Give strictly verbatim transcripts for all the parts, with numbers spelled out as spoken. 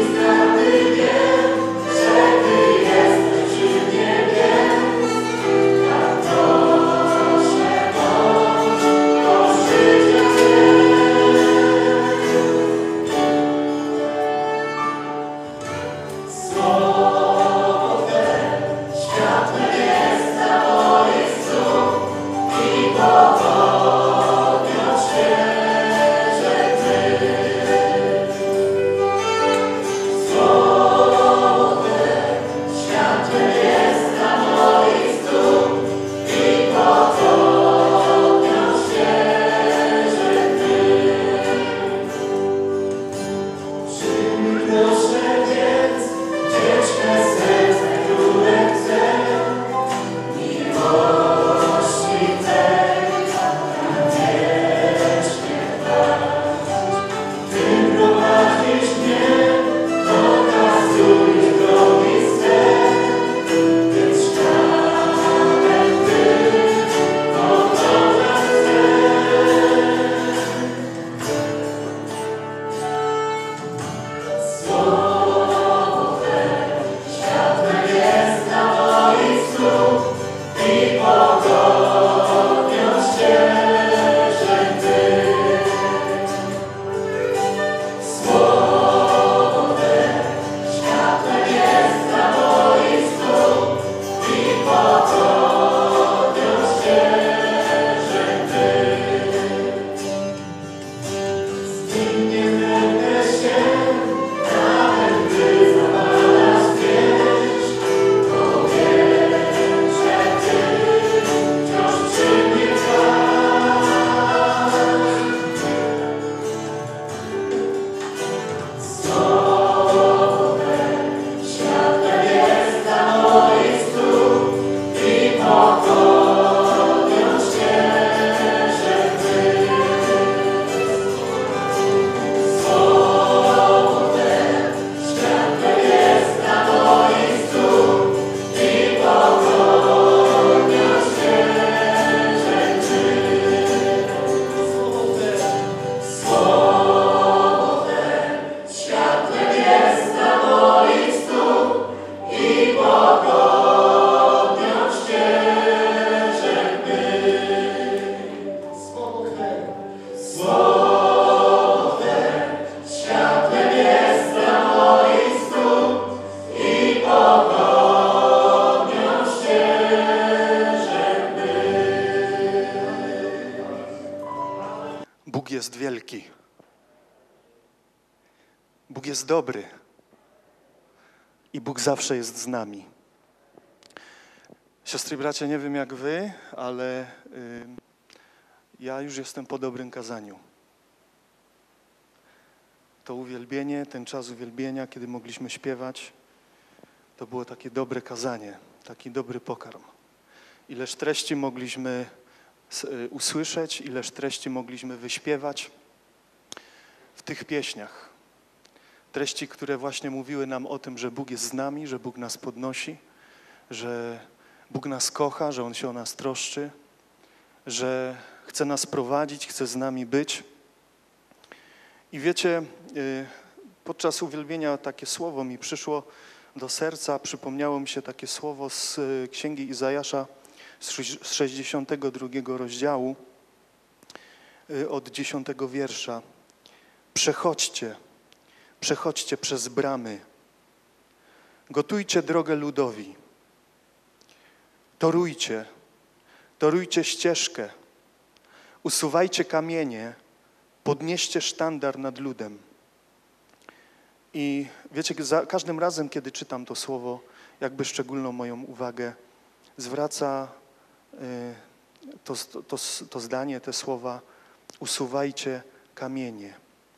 Bóg jest wielki. Bóg jest dobry. I Bóg zawsze jest z nami. Siostry i bracia, nie wiem jak wy, ale y, ja już jestem po dobrym kazaniu. To uwielbienie, ten czas uwielbienia, kiedy mogliśmy śpiewać, to było takie dobre kazanie, taki dobry pokarm. Ileż treści mogliśmy usłyszeć, ileż treści mogliśmy wyśpiewać w tych pieśniach. Treści, które właśnie mówiły nam o tym, że Bóg jest z nami, że Bóg nas podnosi, że Bóg nas kocha, że On się o nas troszczy, że chce nas prowadzić, chce z nami być. I wiecie, podczas uwielbienia takie słowo mi przyszło do serca, przypomniało mi się takie słowo z Księgi Izajasza z sześćdziesiątego drugiego rozdziału od dziesiątego wiersza. Przechodźcie, przechodźcie przez bramy, gotujcie drogę ludowi, torujcie, torujcie ścieżkę, usuwajcie kamienie, podnieście sztandar nad ludem. I wiecie, za każdym razem, kiedy czytam to słowo, jakby szczególną moją uwagę zwraca y, to, to, to zdanie, te słowa: usuwajcie kamienie.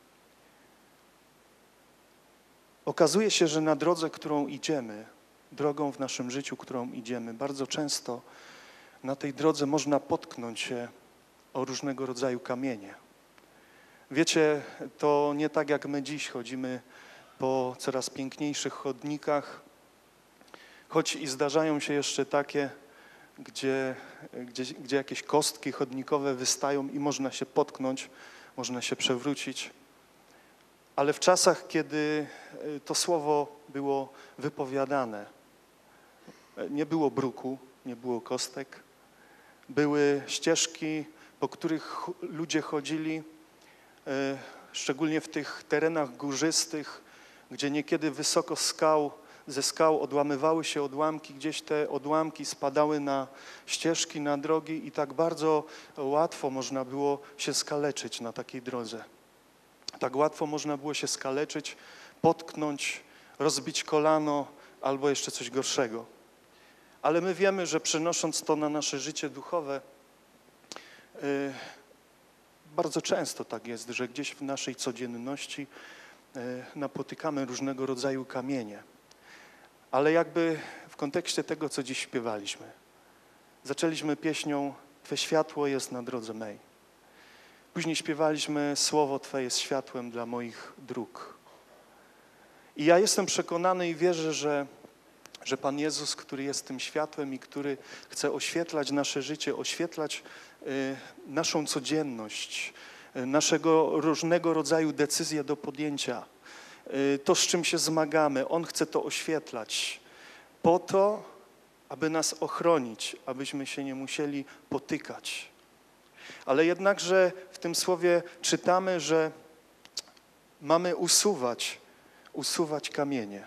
Okazuje się, że na drodze, którą idziemy, drogą w naszym życiu, którą idziemy, bardzo często na tej drodze można potknąć się o różnego rodzaju kamienie. Wiecie, to nie tak jak my dziś chodzimy po coraz piękniejszych chodnikach, choć i zdarzają się jeszcze takie, gdzie, gdzie, gdzie jakieś kostki chodnikowe wystają i można się potknąć, można się przewrócić. Ale w czasach, kiedy to słowo było wypowiadane, nie było bruku, nie było kostek, były ścieżki, po których ludzie chodzili, szczególnie w tych terenach górzystych, gdzie niekiedy wysoko skał, ze skał odłamywały się odłamki, gdzieś te odłamki spadały na ścieżki, na drogi i tak bardzo łatwo można było się skaleczyć na takiej drodze. Tak łatwo można było się skaleczyć, potknąć, rozbić kolano albo jeszcze coś gorszego. Ale my wiemy, że przenosząc to na nasze życie duchowe, yy, bardzo często tak jest, że gdzieś w naszej codzienności yy, napotykamy różnego rodzaju kamienie. Ale jakby w kontekście tego, co dziś śpiewaliśmy, zaczęliśmy pieśnią Twe światło jest na drodze mej. Później śpiewaliśmy Słowo Twe jest światłem dla moich dróg. I ja jestem przekonany i wierzę, że, że Pan Jezus, który jest tym światłem i który chce oświetlać nasze życie, oświetlać y, naszą codzienność, y, naszego różnego rodzaju decyzje do podjęcia, y, to, z czym się zmagamy, On chce to oświetlać po to, aby nas ochronić, abyśmy się nie musieli potykać. Ale jednakże w tym słowie czytamy, że mamy usuwać, usuwać kamienie.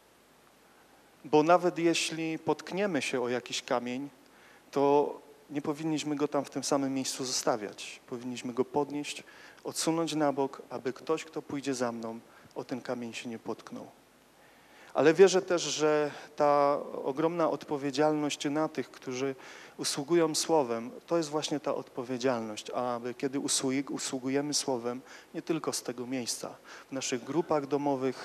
Bo nawet jeśli potkniemy się o jakiś kamień, to nie powinniśmy go tam w tym samym miejscu zostawiać. Powinniśmy go podnieść, odsunąć na bok, aby ktoś, kto pójdzie za mną, o ten kamień się nie potknął. Ale wierzę też, że ta ogromna odpowiedzialność na tych, którzy usługują Słowem, to jest właśnie ta odpowiedzialność, aby kiedy usługujemy Słowem, nie tylko z tego miejsca, w naszych grupach domowych,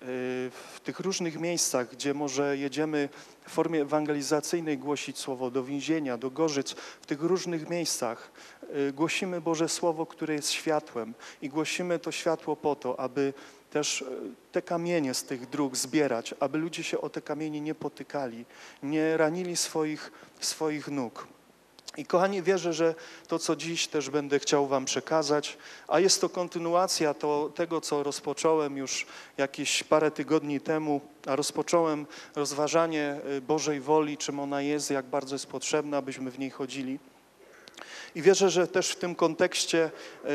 w tych różnych miejscach, gdzie może jedziemy w formie ewangelizacyjnej głosić Słowo do więzienia, do Gorzyc, w tych różnych miejscach głosimy Boże Słowo, które jest światłem i głosimy to światło po to, aby też te kamienie z tych dróg zbierać, aby ludzie się o te kamienie nie potykali, nie ranili swoich, swoich nóg. I kochani, wierzę, że to, co dziś też będę chciał wam przekazać, a jest to kontynuacja to, tego, co rozpocząłem już jakieś parę tygodni temu, a rozpocząłem rozważanie Bożej woli, czym ona jest, jak bardzo jest potrzebna, abyśmy w niej chodzili. I wierzę, że też w tym kontekście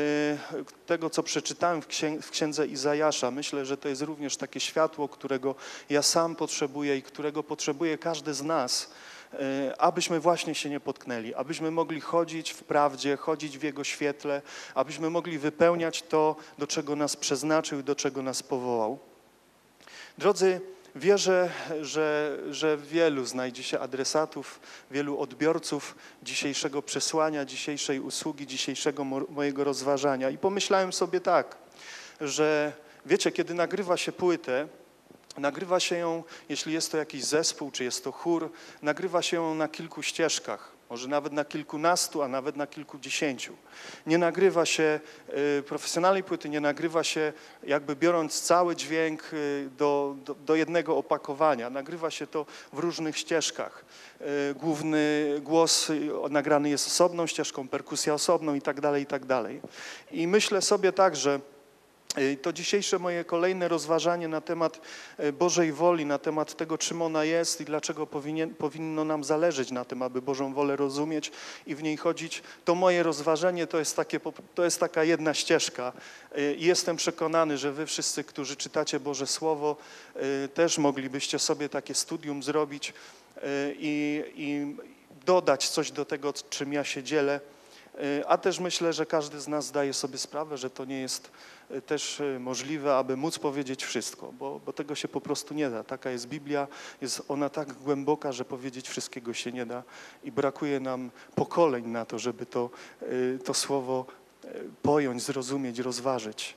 tego, co przeczytałem w księdze Izajasza, myślę, że to jest również takie światło, którego ja sam potrzebuję i którego potrzebuje każdy z nas, abyśmy właśnie się nie potknęli, abyśmy mogli chodzić w prawdzie, chodzić w Jego świetle, abyśmy mogli wypełniać to, do czego nas przeznaczył i do czego nas powołał. Drodzy, wierzę, że, że wielu znajdzie się adresatów, wielu odbiorców dzisiejszego przesłania, dzisiejszej usługi, dzisiejszego mojego rozważania. I pomyślałem sobie tak, że wiecie, kiedy nagrywa się płytę, nagrywa się ją, jeśli jest to jakiś zespół, czy jest to chór, nagrywa się ją na kilku ścieżkach. Może nawet na kilkunastu, a nawet na kilkudziesięciu. Nie nagrywa się y, profesjonalnej płyty, nie nagrywa się jakby biorąc cały dźwięk y, do, do, do jednego opakowania. Nagrywa się to w różnych ścieżkach. Y, główny głos y, nagrany jest osobną ścieżką, perkusja osobną i tak dalej, i tak dalej. I myślę sobie tak, że to dzisiejsze moje kolejne rozważanie na temat Bożej woli, na temat tego, czym ona jest i dlaczego powinien, powinno nam zależeć na tym, aby Bożą wolę rozumieć i w niej chodzić, to moje rozważanie to jest, takie, to jest taka jedna ścieżka. I jestem przekonany, że wy wszyscy, którzy czytacie Boże Słowo, też moglibyście sobie takie studium zrobić i, i dodać coś do tego, czym ja się dzielę. A też myślę, że każdy z nas zdaje sobie sprawę, że to nie jest też możliwe, aby móc powiedzieć wszystko, bo, bo tego się po prostu nie da. Taka jest Biblia, jest ona tak głęboka, że powiedzieć wszystkiego się nie da i brakuje nam pokoleń na to, żeby to, to słowo pojąć, zrozumieć, rozważyć.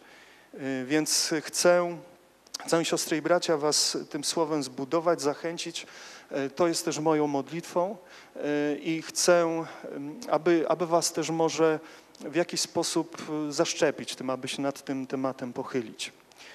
Więc chcę, chcę, siostry i bracia, was tym słowem zbudować, zachęcić. To jest też moją modlitwą i chcę, aby, aby was też może w jakiś sposób zaszczepić tym, aby się nad tym tematem pochylić.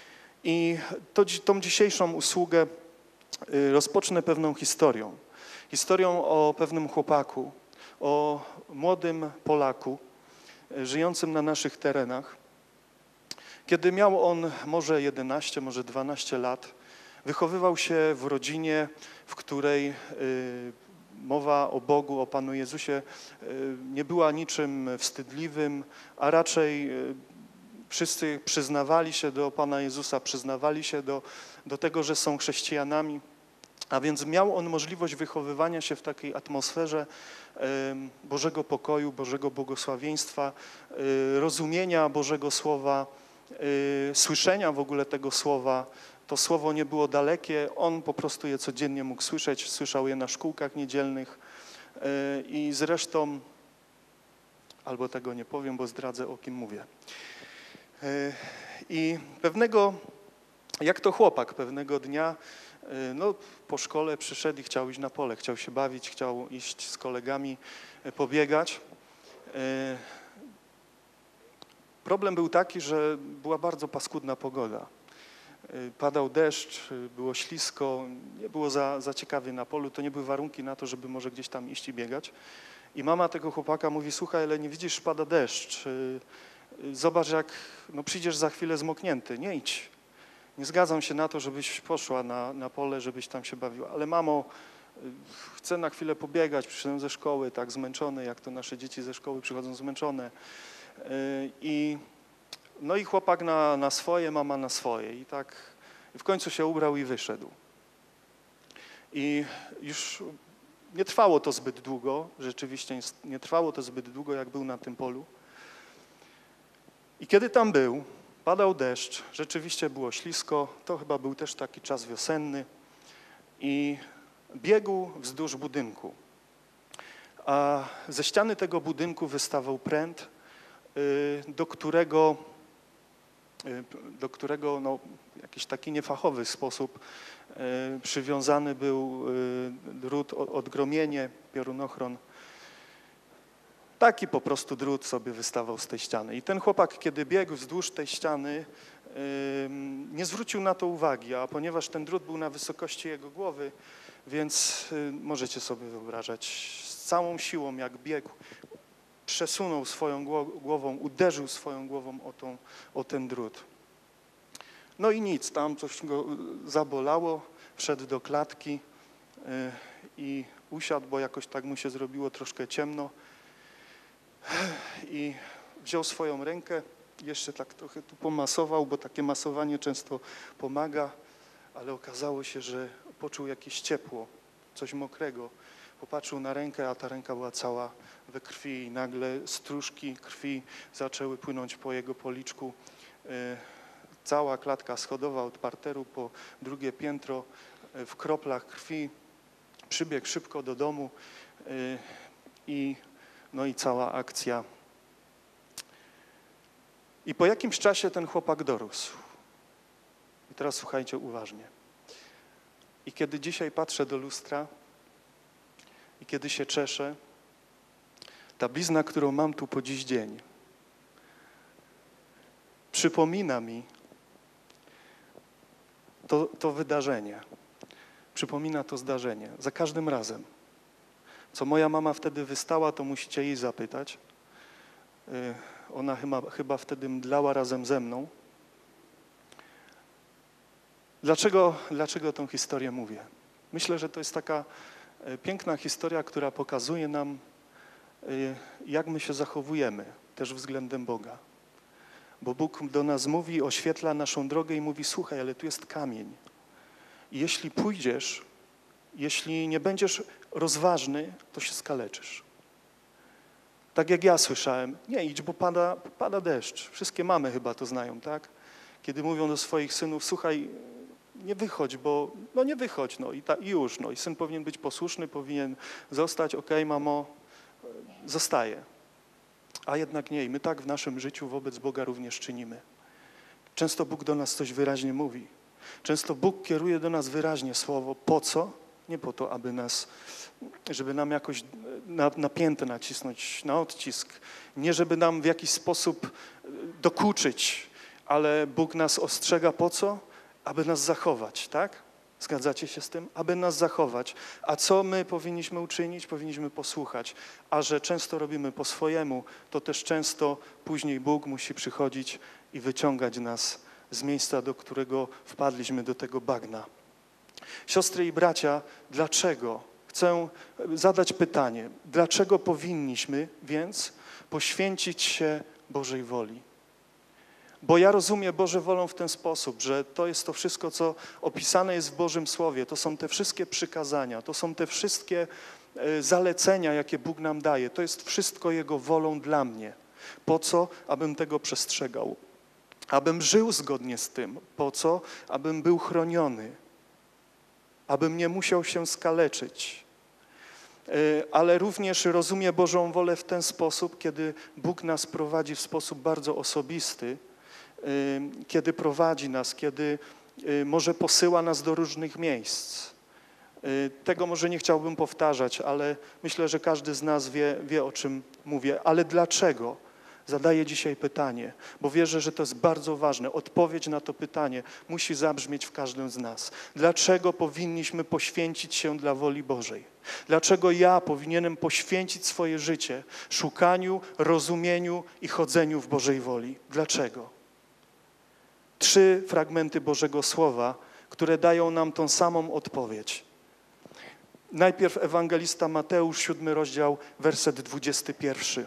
I to, tą dzisiejszą usługę rozpocznę pewną historią. Historią o pewnym chłopaku, o młodym Polaku żyjącym na naszych terenach, Kiedy miał on może jedenaście, może dwanaście lat, wychowywał się w rodzinie, w której y, mowa o Bogu, o Panu Jezusie y, nie była niczym wstydliwym, a raczej y, wszyscy przyznawali się do Pana Jezusa, przyznawali się do, do tego, że są chrześcijanami. A więc miał on możliwość wychowywania się w takiej atmosferze y, Bożego pokoju, Bożego błogosławieństwa, y, rozumienia Bożego Słowa, y, słyszenia w ogóle tego Słowa. To Słowo nie było dalekie, on po prostu je codziennie mógł słyszeć, słyszał je na szkółkach niedzielnych y, i zresztą, albo tego nie powiem, bo zdradzę, o kim mówię. Y, I pewnego, jak to chłopak, pewnego dnia no, po szkole przyszedł i chciał iść na pole, chciał się bawić, chciał iść z kolegami, pobiegać. Problem był taki, że była bardzo paskudna pogoda. Padał deszcz, było ślisko, nie było za, za ciekawie na polu, to nie były warunki na to, żeby może gdzieś tam iść i biegać. I mama tego chłopaka mówi, słuchaj, ale nie widzisz, pada deszcz, zobacz jak, no przyjdziesz za chwilę zmoknięty, nie idź. Nie zgadzam się na to, żebyś poszła na, na pole, żebyś tam się bawiła. Ale mamo, chcę na chwilę pobiegać, przyszedłem ze szkoły, tak zmęczony, jak to nasze dzieci ze szkoły przychodzą zmęczone. I, no i chłopak na, na swoje, mama na swoje. I tak w końcu się ubrał i wyszedł. I już nie trwało to zbyt długo, rzeczywiście nie trwało to zbyt długo, jak był na tym polu. I kiedy tam był, padał deszcz, rzeczywiście było ślisko, to chyba był też taki czas wiosenny i biegł wzdłuż budynku. A ze ściany tego budynku wystawał pręt, do którego, do którego no, w jakiś taki niefachowy sposób przywiązany był drut, odgromienie, piorunochron. Taki po prostu drut sobie wystawał z tej ściany. I ten chłopak, kiedy biegł wzdłuż tej ściany, nie zwrócił na to uwagi, a ponieważ ten drut był na wysokości jego głowy, więc możecie sobie wyobrażać, z całą siłą jak biegł, przesunął swoją głową, uderzył swoją głową o, tą, o ten drut. No i nic, tam coś go zabolało, wszedł do klatki i usiadł, bo jakoś tak mu się zrobiło troszkę ciemno. I wziął swoją rękę, jeszcze tak trochę tu pomasował, bo takie masowanie często pomaga, ale okazało się, że poczuł jakieś ciepło, coś mokrego. Popatrzył na rękę, a ta ręka była cała we krwi i nagle stróżki krwi zaczęły płynąć po jego policzku. Cała klatka schodowa od parteru po drugie piętro w kroplach krwi. Przybiegł szybko do domu i no i cała akcja. I po jakimś czasie ten chłopak dorósł. I teraz słuchajcie uważnie. I kiedy dzisiaj patrzę do lustra i kiedy się czeszę, ta blizna, którą mam tu po dziś dzień, przypomina mi to, to wydarzenie. Przypomina to zdarzenie. Za każdym razem. Co moja mama wtedy wystała, to musicie jej zapytać. Ona chyba, chyba wtedy mdlała razem ze mną. Dlaczego, dlaczego tę historię mówię? Myślę, że to jest taka piękna historia, która pokazuje nam, jak my się zachowujemy też względem Boga. Bo Bóg do nas mówi, oświetla naszą drogę i mówi, słuchaj, ale tu jest kamień. I jeśli pójdziesz, jeśli nie będziesz rozważny, to się skaleczysz. Tak jak ja słyszałem, nie idź, bo pada, pada deszcz. Wszystkie mamy chyba to znają, tak? Kiedy mówią do swoich synów, słuchaj, nie wychodź, bo no nie wychodź, no i, ta, i już, no i syn powinien być posłuszny, powinien zostać, okej, okay, mamo, zostaje. A jednak nie, i my tak w naszym życiu wobec Boga również czynimy. Często Bóg do nas coś wyraźnie mówi. Często Bóg kieruje do nas wyraźnie słowo. Po co? Nie po to, aby nas, żeby nam jakoś na, napięte nacisnąć na odcisk. Nie, żeby nam w jakiś sposób dokuczyć, ale Bóg nas ostrzega po co? Aby nas zachować, tak? Zgadzacie się z tym? Aby nas zachować. A co my powinniśmy uczynić? Powinniśmy posłuchać. A że często robimy po swojemu, to też często później Bóg musi przychodzić i wyciągać nas z miejsca, do którego wpadliśmy, do tego bagna. Siostry i bracia, dlaczego? Chcę zadać pytanie. Dlaczego powinniśmy więc poświęcić się Bożej woli? Bo ja rozumiem Boże wolą w ten sposób, że to jest to wszystko, co opisane jest w Bożym Słowie. To są te wszystkie przykazania, to są te wszystkie zalecenia, jakie Bóg nam daje. To jest wszystko Jego wolą dla mnie. Po co? Abym tego przestrzegał. Abym żył zgodnie z tym. Po co? Abym był chroniony. Abym nie musiał się skaleczyć. Ale również rozumie Bożą wolę w ten sposób, kiedy Bóg nas prowadzi w sposób bardzo osobisty, kiedy prowadzi nas, kiedy może posyła nas do różnych miejsc. Tego może nie chciałbym powtarzać, ale myślę, że każdy z nas wie, wie o czym mówię. Ale dlaczego? Zadaję dzisiaj pytanie, bo wierzę, że to jest bardzo ważne. Odpowiedź na to pytanie musi zabrzmieć w każdym z nas. Dlaczego powinniśmy poświęcić się dla woli Bożej? Dlaczego ja powinienem poświęcić swoje życie szukaniu, rozumieniu i chodzeniu w Bożej woli? Dlaczego? Trzy fragmenty Bożego Słowa, które dają nam tą samą odpowiedź. Najpierw ewangelista Mateusz, siódmy rozdział, werset dwudziesty pierwszy.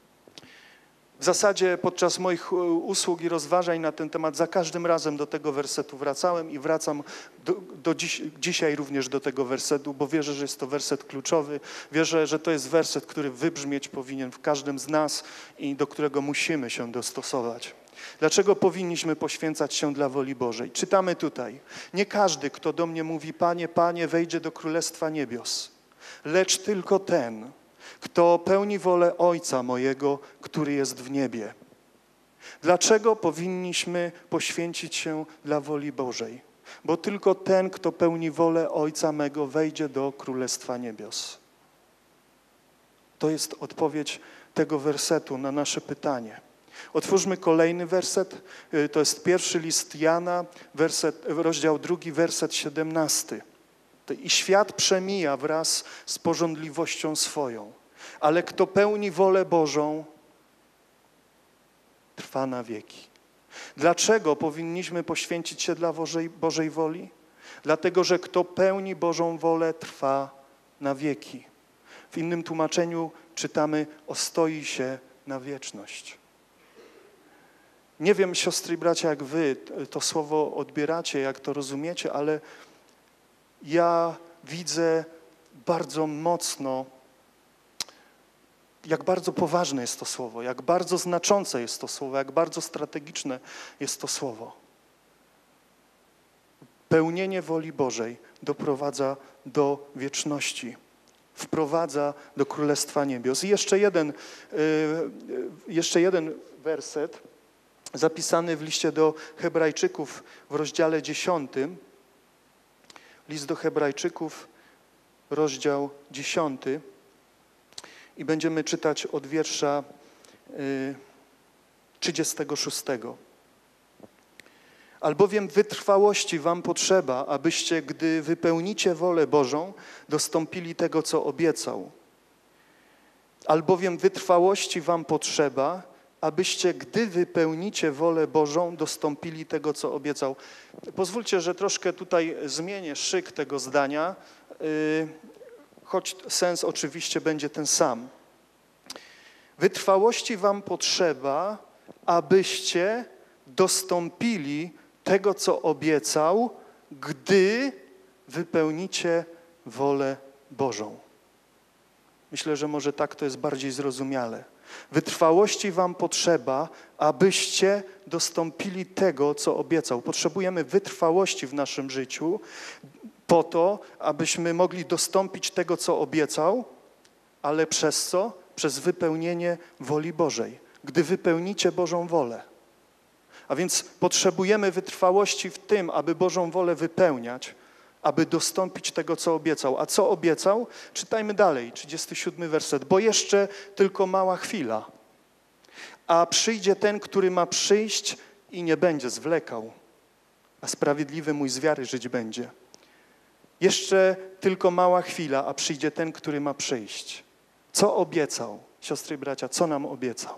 W zasadzie podczas moich usług i rozważań na ten temat za każdym razem do tego wersetu wracałem i wracam do, do dziś, dzisiaj również do tego wersetu, bo wierzę, że jest to werset kluczowy. Wierzę, że to jest werset, który wybrzmieć powinien w każdym z nas i do którego musimy się dostosować. Dlaczego powinniśmy poświęcać się dla woli Bożej? Czytamy tutaj. Nie każdy, kto do mnie mówi, Panie, Panie, wejdzie do Królestwa Niebios, lecz tylko ten, kto pełni wolę Ojca mojego, który jest w niebie. Dlaczego powinniśmy poświęcić się dla woli Bożej? Bo tylko ten, kto pełni wolę Ojca mego, wejdzie do Królestwa Niebios. To jest odpowiedź tego wersetu na nasze pytanie. Otwórzmy kolejny werset. To jest pierwszy list Jana, werset, rozdział drugi, werset siedemnasty. I świat przemija wraz z pożądliwością swoją, ale kto pełni wolę Bożą, trwa na wieki. Dlaczego powinniśmy poświęcić się dla Bożej, Bożej woli? Dlatego, że kto pełni Bożą wolę, trwa na wieki. W innym tłumaczeniu czytamy, ostoi się na wieczność. Nie wiem, siostry i bracia, jak wy to słowo odbieracie, jak to rozumiecie, ale ja widzę bardzo mocno, jak bardzo poważne jest to słowo, jak bardzo znaczące jest to słowo, jak bardzo strategiczne jest to słowo. Pełnienie woli Bożej doprowadza do wieczności, wprowadza do Królestwa Niebios. I jeszcze jeden, jeszcze jeden werset zapisany w liście do Hebrajczyków w rozdziale dziesiątym. List do Hebrajczyków, rozdział dziesiąty. I będziemy czytać od wiersza trzydziestego szóstego. Albowiem wytrwałości wam potrzeba, abyście, gdy wypełnicie wolę Bożą, dostąpili tego, co obiecał. Albowiem wytrwałości wam potrzeba, abyście, gdy wypełnicie wolę Bożą, dostąpili tego, co obiecał. Pozwólcie, że troszkę tutaj zmienię szyk tego zdania, choć sens oczywiście będzie ten sam. Wytrwałości wam potrzeba, abyście dostąpili tego, co obiecał, gdy wypełnicie wolę Bożą. Myślę, że może tak to jest bardziej zrozumiale. Wytrwałości wam potrzeba, abyście dostąpili tego, co obiecał. Potrzebujemy wytrwałości w naszym życiu po to, abyśmy mogli dostąpić tego, co obiecał, ale przez co? Przez wypełnienie woli Bożej. Gdy wypełnicie Bożą wolę. A więc potrzebujemy wytrwałości w tym, aby Bożą wolę wypełniać, aby dostąpić tego, co obiecał. A co obiecał? Czytajmy dalej, trzydziesty siódmy werset. Bo jeszcze tylko mała chwila, a przyjdzie ten, który ma przyjść i nie będzie zwlekał, a sprawiedliwy mój z wiary żyć będzie. Jeszcze tylko mała chwila, a przyjdzie ten, który ma przyjść. Co obiecał? Siostry i bracia, co nam obiecał?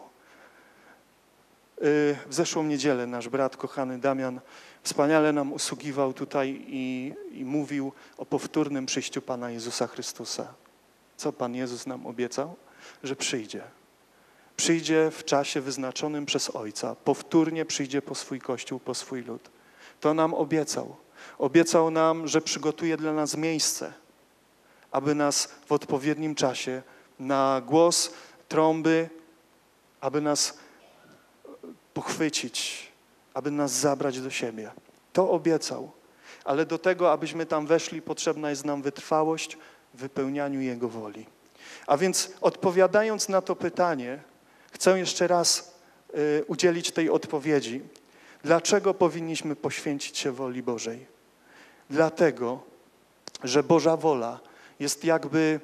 W zeszłą niedzielę nasz brat, kochany Damian, wspaniale nam usługiwał tutaj i, i mówił o powtórnym przyjściu Pana Jezusa Chrystusa. Co Pan Jezus nam obiecał? Że przyjdzie. Przyjdzie w czasie wyznaczonym przez Ojca. Powtórnie przyjdzie po swój Kościół, po swój lud. To nam obiecał. Obiecał nam, że przygotuje dla nas miejsce, aby nas w odpowiednim czasie na głos trąby, aby nas pochwycić, aby nas zabrać do siebie. To obiecał. Ale do tego, abyśmy tam weszli, potrzebna jest nam wytrwałość w wypełnianiu Jego woli. A więc odpowiadając na to pytanie, chcę jeszcze raz y, udzielić tej odpowiedzi. Dlaczego powinniśmy poświęcić się woli Bożej? Dlatego, że Boża wola jest jakby,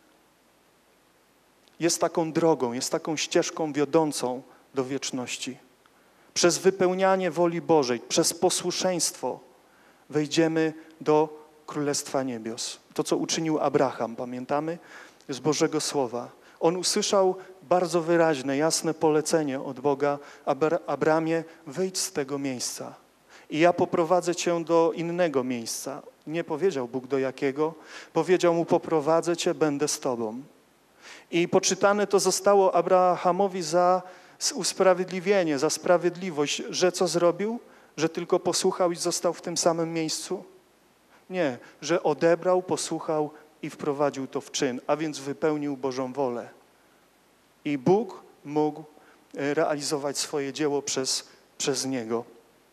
jest taką drogą, jest taką ścieżką wiodącą do wieczności. Przez wypełnianie woli Bożej, przez posłuszeństwo wejdziemy do Królestwa Niebios. To, co uczynił Abraham, pamiętamy? Z Bożego Słowa. On usłyszał bardzo wyraźne, jasne polecenie od Boga: Abramie, wyjdź z tego miejsca i ja poprowadzę cię do innego miejsca. Nie powiedział Bóg do jakiego, powiedział mu: poprowadzę cię, będę z tobą. I poczytane to zostało Abrahamowi za usprawiedliwienie, za sprawiedliwość, że co zrobił? Że tylko posłuchał i został w tym samym miejscu? Nie, że odebrał, posłuchał i wprowadził to w czyn, a więc wypełnił Bożą wolę. I Bóg mógł realizować swoje dzieło przez, przez niego.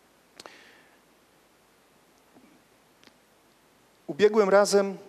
Ubiegłym razem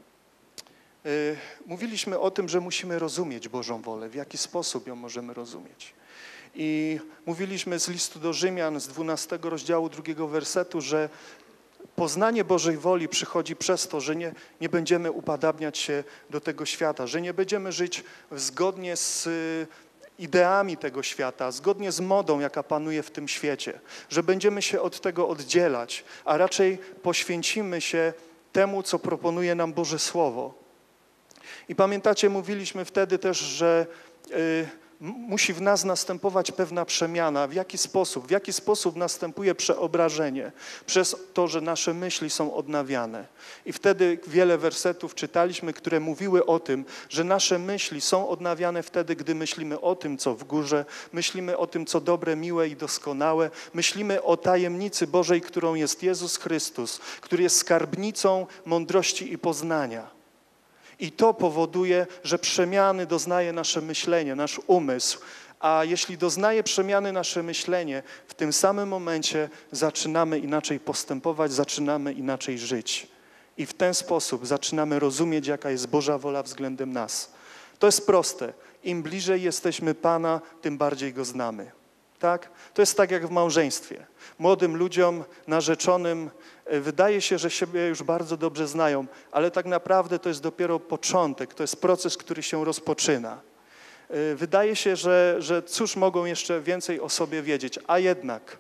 y, mówiliśmy o tym, że musimy rozumieć Bożą wolę, w jaki sposób ją możemy rozumieć. I mówiliśmy z listu do Rzymian, z dwunastego rozdziału drugiego wersetu, że poznanie Bożej woli przychodzi przez to, że nie, nie będziemy upodabniać się do tego świata, że nie będziemy żyć zgodnie z ideami tego świata, zgodnie z modą, jaka panuje w tym świecie, że będziemy się od tego oddzielać, a raczej poświęcimy się temu, co proponuje nam Boże Słowo. I pamiętacie, mówiliśmy wtedy też, że y, musi w nas następować pewna przemiana. W jaki sposób? W jaki sposób następuje przeobrażenie? Przez to, że nasze myśli są odnawiane. I wtedy wiele wersetów czytaliśmy, które mówiły o tym, że nasze myśli są odnawiane wtedy, gdy myślimy o tym, co w górze, myślimy o tym, co dobre, miłe i doskonałe, myślimy o tajemnicy Bożej, którą jest Jezus Chrystus, który jest skarbnicą mądrości i poznania. I to powoduje, że przemiany doznaje nasze myślenie, nasz umysł. A jeśli doznaje przemiany nasze myślenie, w tym samym momencie zaczynamy inaczej postępować, zaczynamy inaczej żyć. I w ten sposób zaczynamy rozumieć, jaka jest Boża wola względem nas. To jest proste. Im bliżej jesteśmy Pana, tym bardziej Go znamy. Tak? To jest tak jak w małżeństwie. Młodym ludziom, narzeczonym wydaje się, że siebie już bardzo dobrze znają, ale tak naprawdę to jest dopiero początek, to jest proces, który się rozpoczyna. Wydaje się, że, że cóż mogą jeszcze więcej o sobie wiedzieć, a jednak,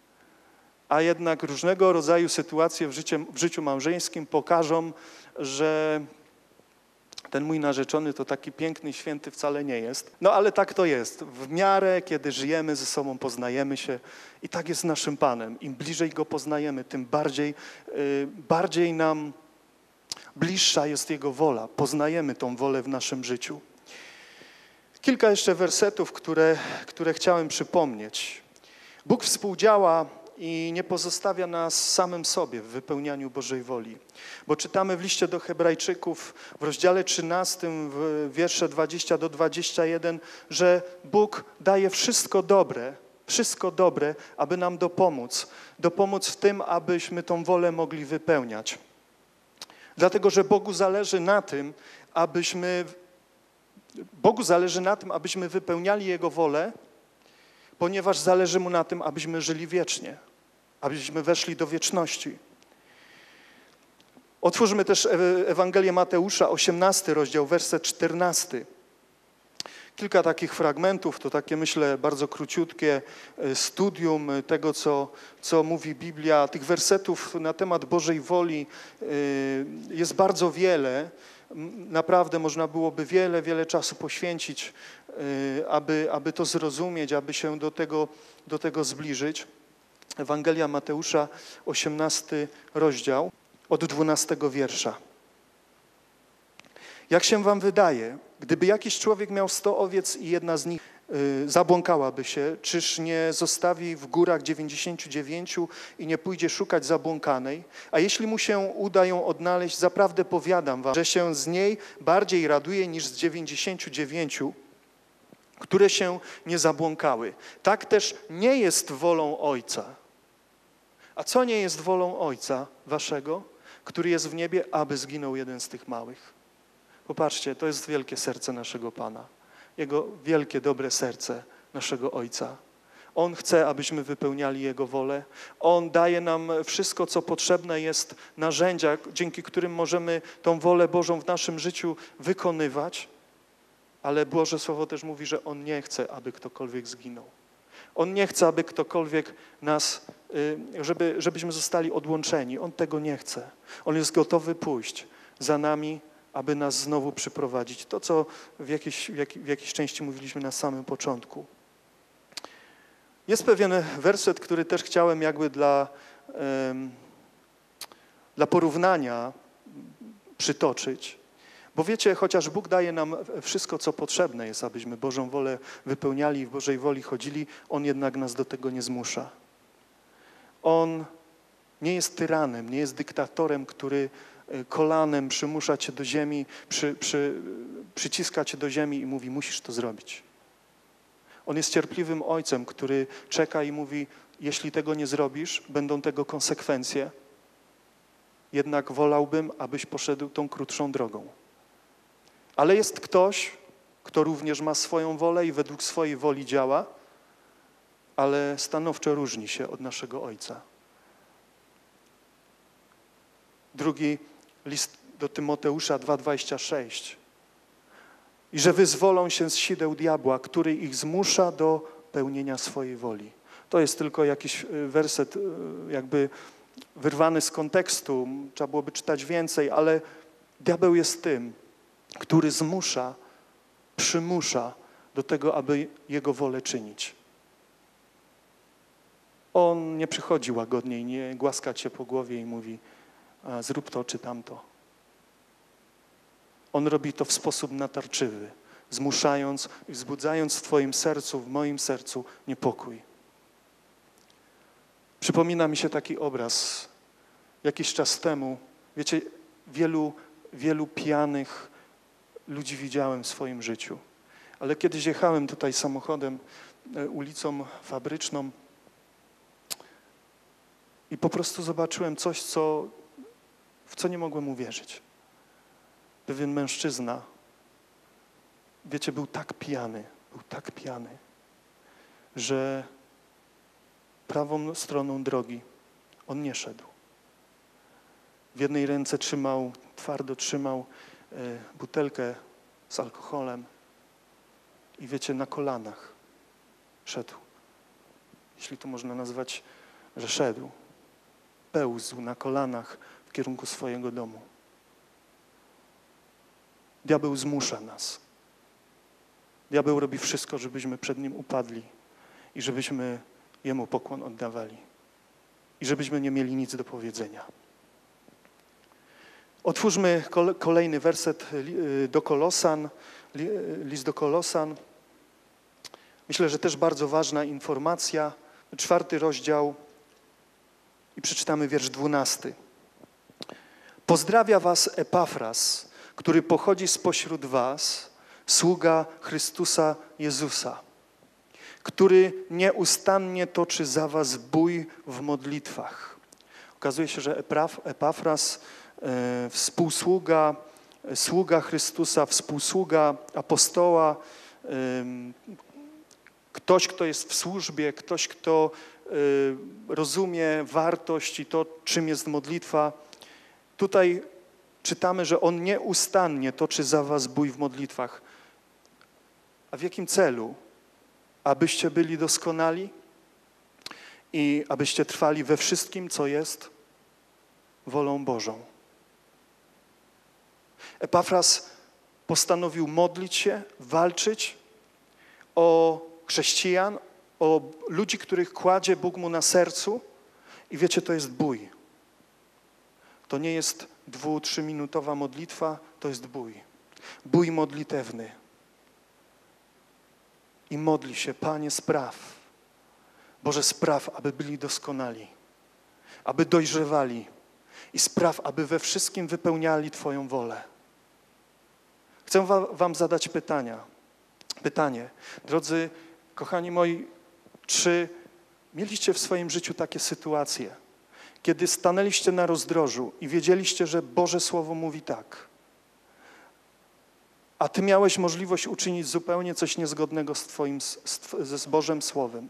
a jednak różnego rodzaju sytuacje w, życie, w życiu małżeńskim pokażą, że ten mój narzeczony to taki piękny i święty wcale nie jest. No ale tak to jest. W miarę, kiedy żyjemy ze sobą, poznajemy się i tak jest z naszym Panem. Im bliżej Go poznajemy, tym bardziej, yy, bardziej nam bliższa jest Jego wola. Poznajemy tą wolę w naszym życiu. Kilka jeszcze wersetów, które, które chciałem przypomnieć. Bóg współdziała i nie pozostawia nas samym sobie w wypełnianiu Bożej woli. Bo czytamy w liście do Hebrajczyków w rozdziale trzynastym, w wiersze dwudziestym do dwudziestego pierwszego, że Bóg daje wszystko dobre, wszystko dobre, aby nam dopomóc. Dopomóc w tym, abyśmy tą wolę mogli wypełniać. Dlatego, że Bogu zależy na tym, abyśmy, Bogu zależy na tym, abyśmy wypełniali Jego wolę, ponieważ zależy Mu na tym, abyśmy żyli wiecznie, abyśmy weszli do wieczności. Otwórzmy też Ewangelię Mateusza, osiemnasty rozdział, werset czternasty. Kilka takich fragmentów, to takie myślę bardzo króciutkie studium tego, co, co mówi Biblia. Tych wersetów na temat Bożej woli jest bardzo wiele. Naprawdę można byłoby wiele, wiele czasu poświęcić, aby, aby to zrozumieć, aby się do tego, do tego zbliżyć. Ewangelia Mateusza, osiemnasty rozdział, od dwunastego wiersza. Jak się wam wydaje, gdyby jakiś człowiek miał sto owiec i jedna z nich y, zabłąkałaby się, czyż nie zostawi w górach dziewięćdziesięciu dziewięciu i nie pójdzie szukać zabłąkanej? A jeśli mu się uda ją odnaleźć, zaprawdę powiadam wam, że się z niej bardziej raduje niż z dziewięćdziesięciu dziewięciu, które się nie zabłąkały. Tak też nie jest wolą Ojca. A co nie jest wolą Ojca waszego, który jest w niebie, aby zginął jeden z tych małych? Popatrzcie, to jest wielkie serce naszego Pana. Jego wielkie, dobre serce naszego Ojca. On chce, abyśmy wypełniali Jego wolę. On daje nam wszystko, co potrzebne jest, narzędzia, dzięki którym możemy tą wolę Bożą w naszym życiu wykonywać. Ale Boże Słowo też mówi, że On nie chce, aby ktokolwiek zginął. On nie chce, aby ktokolwiek nas, żeby, żebyśmy zostali odłączeni. On tego nie chce. On jest gotowy pójść za nami, aby nas znowu przyprowadzić. To, co w jakiejś, w jakiej, w jakiejś części mówiliśmy na samym początku. Jest pewien werset, który też chciałem jakby dla, um, dla porównania przytoczyć. Bo wiecie, chociaż Bóg daje nam wszystko, co potrzebne jest, abyśmy Bożą wolę wypełniali i w Bożej woli chodzili, On jednak nas do tego nie zmusza. On nie jest tyranem, nie jest dyktatorem, który kolanem przymusza cię do ziemi, przy, przy, przyciska cię do ziemi i mówi, musisz to zrobić. On jest cierpliwym ojcem, który czeka i mówi, jeśli tego nie zrobisz, będą tego konsekwencje. Jednak wolałbym, abyś poszedł tą krótszą drogą. Ale jest ktoś, kto również ma swoją wolę i według swojej woli działa, ale stanowczo różni się od naszego Ojca. Drugi list do Tymoteusza dwa dwadzieścia sześć. I że wyzwolą się z sideł diabła, który ich zmusza do pełnienia swojej woli. To jest tylko jakiś werset jakby wyrwany z kontekstu. Trzeba byłoby czytać więcej, ale diabeł jest tym, który zmusza, przymusza do tego, aby jego wolę czynić. On nie przychodzi łagodnie i nie głaska cię po głowie i mówi, a zrób to czy tamto. On robi to w sposób natarczywy, zmuszając i wzbudzając w twoim sercu, w moim sercu niepokój. Przypomina mi się taki obraz. Jakiś czas temu, wiecie, wielu, wielu pijanych ludzi widziałem w swoim życiu. Ale kiedyś jechałem tutaj samochodem ulicą Fabryczną i po prostu zobaczyłem coś, co, w co nie mogłem uwierzyć. Pewien mężczyzna, wiecie, był tak pijany, był tak pijany, że prawą stroną drogi on nie szedł. W jednej ręce trzymał, twardo trzymał e, butelkę z alkoholem i wiecie, na kolanach szedł. Jeśli to można nazwać, że szedł. Pełzł na kolanach w kierunku swojego domu. Diabeł zmusza nas. Diabeł robi wszystko, żebyśmy przed Nim upadli i żebyśmy Jemu pokłon oddawali. I żebyśmy nie mieli nic do powiedzenia. Otwórzmy kolejny werset do Kolosan, list do Kolosan. Myślę, że też bardzo ważna informacja. Czwarty rozdział i przeczytamy wiersz dwunasty. Pozdrawia was Epafras, który pochodzi spośród was, sługa Chrystusa Jezusa, który nieustannie toczy za was bój w modlitwach. Okazuje się, że Epafras, e, współsługa, sługa Chrystusa, współsługa apostoła, e, ktoś, kto jest w służbie, ktoś, kto e, rozumie wartość i to, czym jest modlitwa. Tutaj czytamy, że on nieustannie toczy za was bój w modlitwach. A w jakim celu? Abyście byli doskonali i abyście trwali we wszystkim, co jest wolą Bożą. Epafras postanowił modlić się, walczyć o chrześcijan, o ludzi, których kładzie Bóg mu na sercu. I wiecie, to jest bój. To nie jest dwu-, trzyminutowa modlitwa, to jest bój. Bój modlitewny. I modli się, Panie, spraw. Boże, spraw, aby byli doskonali, aby dojrzewali i spraw, aby we wszystkim wypełniali Twoją wolę. Chcę wam zadać pytania. Pytanie. Drodzy, kochani moi, czy mieliście w swoim życiu takie sytuacje, kiedy stanęliście na rozdrożu i wiedzieliście, że Boże Słowo mówi tak, a ty miałeś możliwość uczynić zupełnie coś niezgodnego z twoim, z Bożym Słowem?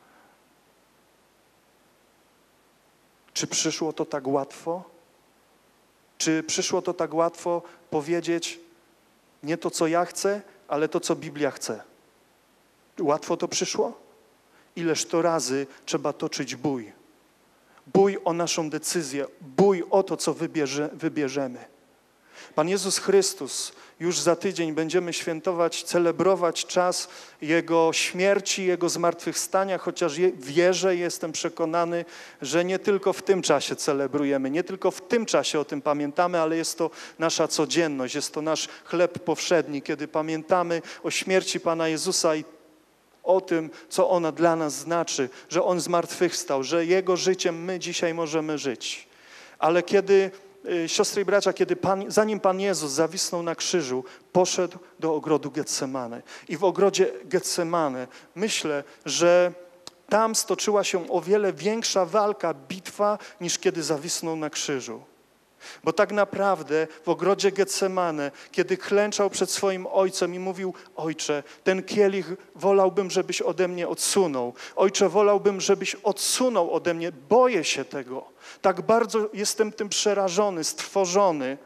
Czy przyszło to tak łatwo? Czy przyszło to tak łatwo powiedzieć nie to, co ja chcę, ale to, co Biblia chce? Łatwo to przyszło? Ileż to razy trzeba toczyć bój. Bój o naszą decyzję, bój o to, co wybierze, wybierzemy. Pan Jezus Chrystus, już za tydzień będziemy świętować, celebrować czas Jego śmierci, Jego zmartwychwstania, chociaż je, wierzę, jestem przekonany, że nie tylko w tym czasie celebrujemy, nie tylko w tym czasie o tym pamiętamy, ale jest to nasza codzienność, jest to nasz chleb powszedni, kiedy pamiętamy o śmierci Pana Jezusa i o tym, co ona dla nas znaczy, że On zmartwychwstał, że Jego życiem my dzisiaj możemy żyć. Ale kiedy, siostry i bracia, kiedy Pan, zanim Pan Jezus zawisnął na krzyżu, poszedł do ogrodu Getsemane. I w ogrodzie Getsemane myślę, że tam stoczyła się o wiele większa walka, bitwa, niż kiedy zawisnął na krzyżu. Bo tak naprawdę w ogrodzie Getsemane, kiedy klęczał przed swoim ojcem i mówił: Ojcze, ten kielich wolałbym, żebyś ode mnie odsunął. Ojcze, wolałbym, żebyś odsunął ode mnie. Boję się tego. Tak bardzo jestem tym przerażony, strwożony.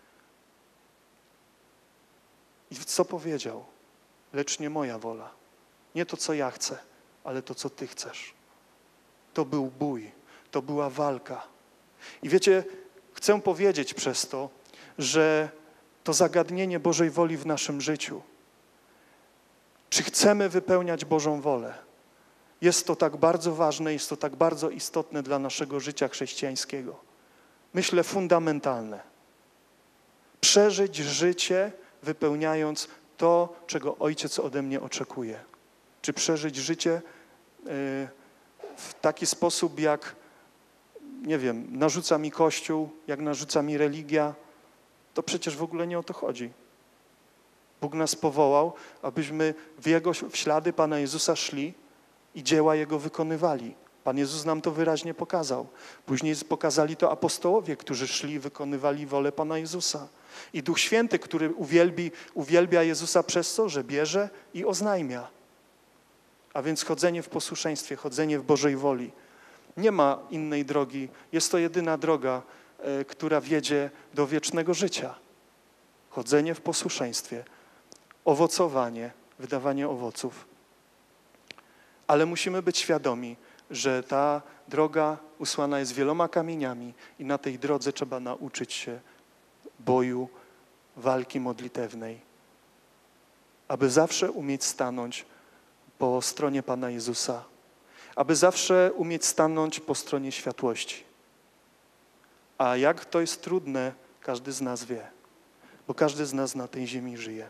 I co powiedział? Lecz nie moja wola. Nie to, co ja chcę, ale to, co Ty chcesz. To był bój. To była walka. I wiecie, chcę powiedzieć przez to, że to zagadnienie Bożej woli w naszym życiu, czy chcemy wypełniać Bożą wolę, jest to tak bardzo ważne, jest to tak bardzo istotne dla naszego życia chrześcijańskiego. Myślę, fundamentalne. Przeżyć życie, wypełniając to, czego Ojciec ode mnie oczekuje. Czy przeżyć życie w taki sposób, jak nie wiem, narzuca mi Kościół, jak narzuca mi religia, to przecież w ogóle nie o to chodzi. Bóg nas powołał, abyśmy w Jego w ślady Pana Jezusa szli i dzieła Jego wykonywali. Pan Jezus nam to wyraźnie pokazał. Później pokazali to apostołowie, którzy szli i wykonywali wolę Pana Jezusa. I Duch Święty, który uwielbi, uwielbia Jezusa przez to, że bierze i oznajmia. A więc chodzenie w posłuszeństwie, chodzenie w Bożej woli. Nie ma innej drogi. Jest to jedyna droga, e, która wiedzie do wiecznego życia. Chodzenie w posłuszeństwie, owocowanie, wydawanie owoców. Ale musimy być świadomi, że ta droga usłana jest wieloma kamieniami i na tej drodze trzeba nauczyć się boju, walki modlitewnej, aby zawsze umieć stanąć po stronie Pana Jezusa, aby zawsze umieć stanąć po stronie światłości. A jak to jest trudne, każdy z nas wie, bo każdy z nas na tej ziemi żyje.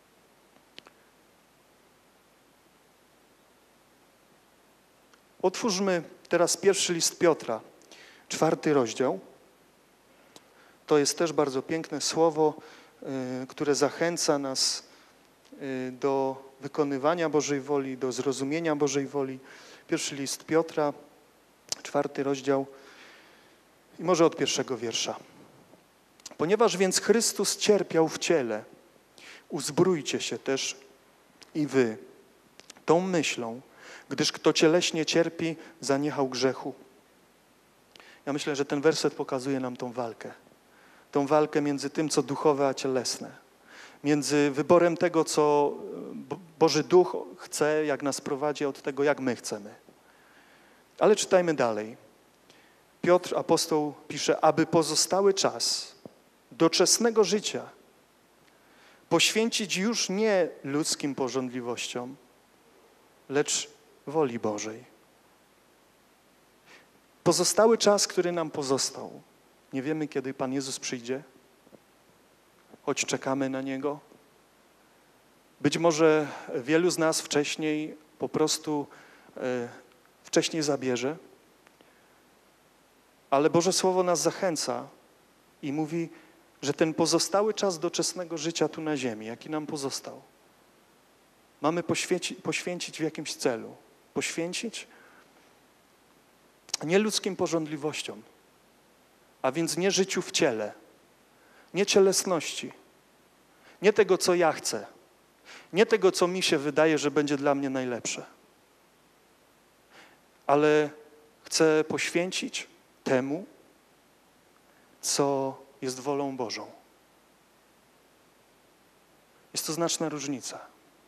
Otwórzmy teraz pierwszy list Piotra, czwarty rozdział. To jest też bardzo piękne słowo, y, które zachęca nas y, do wykonywania Bożej woli, do zrozumienia Bożej woli. Pierwszy list Piotra, czwarty rozdział i może od pierwszego wiersza. Ponieważ więc Chrystus cierpiał w ciele, uzbrójcie się też i wy tą myślą, gdyż kto cieleśnie cierpi, zaniechał grzechu. Ja myślę, że ten werset pokazuje nam tą walkę. Tą walkę między tym, co duchowe, a cielesne. Między wyborem tego, co Boży Duch chce, jak nas prowadzi, od tego, jak my chcemy. Ale czytajmy dalej. Piotr, apostoł, pisze, aby pozostały czas doczesnego życia poświęcić już nie ludzkim pożądliwościom, lecz woli Bożej. Pozostały czas, który nam pozostał. Nie wiemy, kiedy Pan Jezus przyjdzie, choć czekamy na Niego. Być może wielu z nas wcześniej po prostu e, wcześniej zabierze, ale Boże Słowo nas zachęca i mówi, że ten pozostały czas doczesnego życia tu na ziemi, jaki nam pozostał, mamy poświęci, poświęcić w jakimś celu. Poświęcić nie ludzkim pożądliwościom, a więc nie życiu w ciele, nie cielesności, nie tego, co ja chcę, nie tego, co mi się wydaje, że będzie dla mnie najlepsze, ale chcę poświęcić temu, co jest wolą Bożą. Jest to znaczna różnica.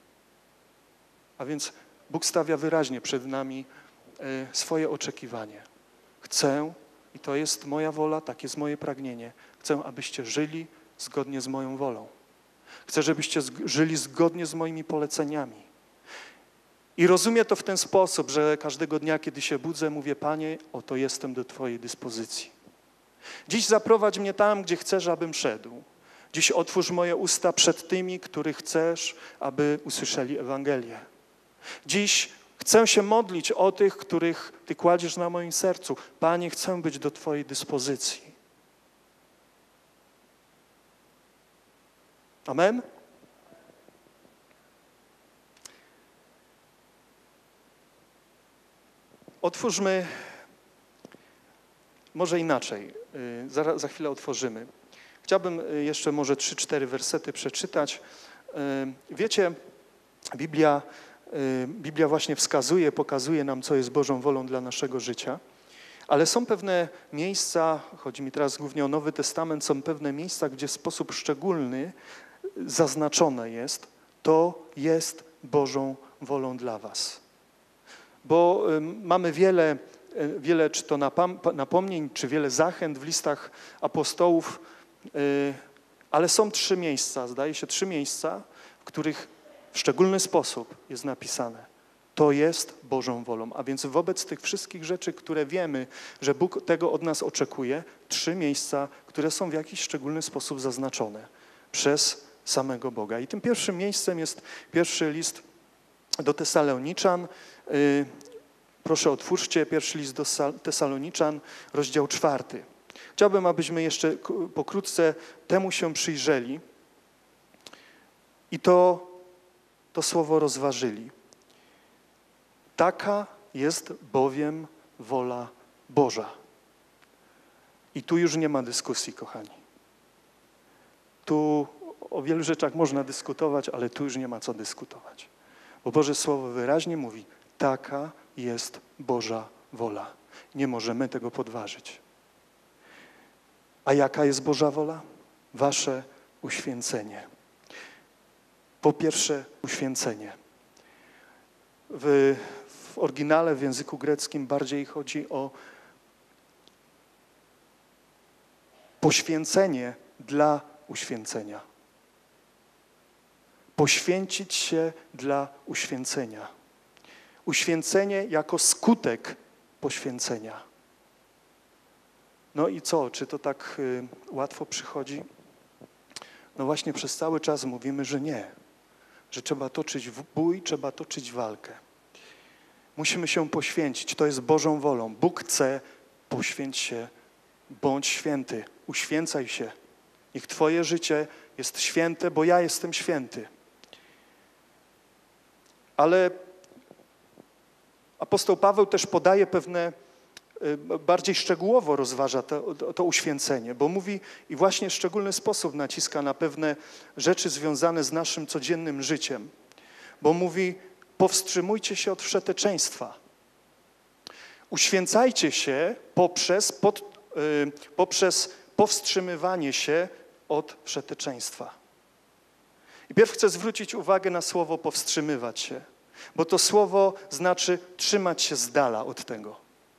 A więc Bóg stawia wyraźnie przed nami swoje oczekiwanie. Chcę, i to jest moja wola, tak jest moje pragnienie, chcę, abyście żyli zgodnie z moją wolą. Chcę, żebyście żyli zgodnie z moimi poleceniami. I rozumiem to w ten sposób, że każdego dnia, kiedy się budzę, mówię, Panie, oto jestem do Twojej dyspozycji. Dziś zaprowadź mnie tam, gdzie chcesz, abym szedł. Dziś otwórz moje usta przed tymi, których chcesz, aby usłyszeli Ewangelię. Dziś chcę się modlić o tych, których Ty kładziesz na moim sercu. Panie, chcę być do Twojej dyspozycji. Amen? Otwórzmy, może inaczej, za, za chwilę otworzymy. Chciałbym jeszcze może trzy, cztery wersety przeczytać. Wiecie, Biblia, Biblia właśnie wskazuje, pokazuje nam, co jest Bożą wolą dla naszego życia, ale są pewne miejsca, chodzi mi teraz głównie o Nowy Testament, są pewne miejsca, gdzie w sposób szczególny zaznaczone jest, to jest Bożą wolą dla was. Bo mamy wiele, wiele czy to napomnień, czy wiele zachęt w listach apostołów, ale są trzy miejsca, zdaje się, trzy miejsca, w których w szczególny sposób jest napisane. To jest Bożą wolą. A więc wobec tych wszystkich rzeczy, które wiemy, że Bóg tego od nas oczekuje, trzy miejsca, które są w jakiś szczególny sposób zaznaczone przez samego Boga. I tym pierwszym miejscem jest pierwszy list do Tesaloniczan. Proszę otwórzcie pierwszy list do Tesaloniczan, rozdział czwarty. Chciałbym, abyśmy jeszcze pokrótce temu się przyjrzeli i to, to słowo rozważyli. Taka jest bowiem wola Boża. I tu już nie ma dyskusji, kochani. Tu o wielu rzeczach można dyskutować, ale tu już nie ma co dyskutować. Bo Boże Słowo wyraźnie mówi, taka jest Boża wola. Nie możemy tego podważyć. A jaka jest Boża wola? Wasze uświęcenie. Po pierwsze, uświęcenie. W, w oryginale, w języku greckim bardziej chodzi o poświęcenie dla uświęcenia. Poświęcić się dla uświęcenia. Uświęcenie jako skutek poświęcenia. No i co? Czy to tak y, łatwo przychodzi? No właśnie przez cały czas mówimy, że nie. Że trzeba toczyć bój, trzeba toczyć walkę. Musimy się poświęcić. To jest Bożą wolą. Bóg chce, poświęć się, bądź święty. Uświęcaj się. Niech Twoje życie jest święte, bo ja jestem święty. Ale apostoł Paweł też podaje pewne, bardziej szczegółowo rozważa to, to uświęcenie, bo mówi i właśnie w szczególny sposób naciska na pewne rzeczy związane z naszym codziennym życiem. Bo mówi, powstrzymujcie się od wszeteczeństwa. Uświęcajcie się poprzez, pod, yy, poprzez powstrzymywanie się od wszeteczeństwa. I pierw chcę zwrócić uwagę na słowo powstrzymywać się, bo to słowo znaczy trzymać się z dala od tego.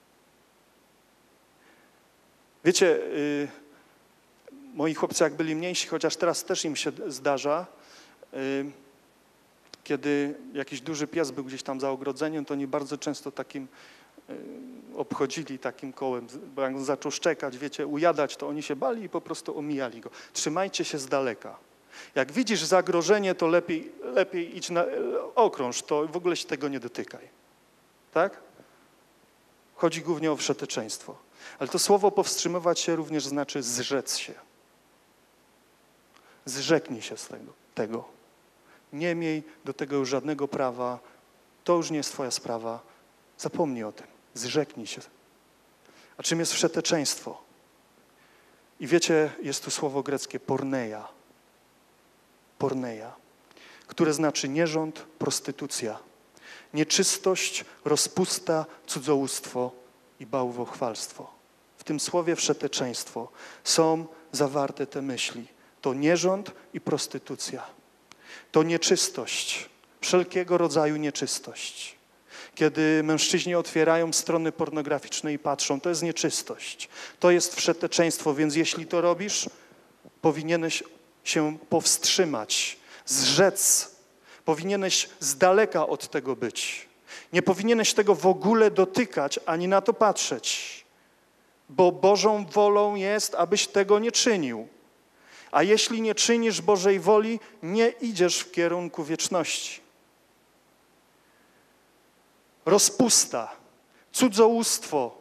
Wiecie, yy, moi chłopcy jak byli mniejsi, chociaż teraz też im się zdarza, yy, kiedy jakiś duży pies był gdzieś tam za ogrodzeniem, to oni bardzo często takim yy, obchodzili takim kołem, bo jak on zaczął szczekać, wiecie, ujadać, to oni się bali i po prostu omijali go. Trzymajcie się z daleka. Jak widzisz zagrożenie, to lepiej, lepiej idź na okrąż, to w ogóle się tego nie dotykaj. Tak? Chodzi głównie o wszeteczeństwo. Ale to słowo powstrzymywać się również znaczy zrzec się. Zrzeknij się z tego. tego. Nie miej do tego już żadnego prawa. To już nie jest twoja sprawa. Zapomnij o tym. Zrzeknij się. A czym jest wszeteczeństwo? I wiecie, jest tu słowo greckie porneia. Porneia, które znaczy nierząd, prostytucja, nieczystość, rozpusta, cudzołóstwo i bałwochwalstwo. W tym słowie wszeteczeństwo są zawarte te myśli. To nierząd i prostytucja. To nieczystość, wszelkiego rodzaju nieczystość. Kiedy mężczyźni otwierają strony pornograficzne i patrzą, to jest nieczystość. To jest wszeteczeństwo, więc jeśli to robisz, powinieneś się powstrzymać, zrzec. Powinieneś z daleka od tego być. Nie powinieneś tego w ogóle dotykać, ani na to patrzeć, bo Bożą wolą jest, abyś tego nie czynił. A jeśli nie czynisz Bożej woli, nie idziesz w kierunku wieczności. Rozpusta, cudzołóstwo.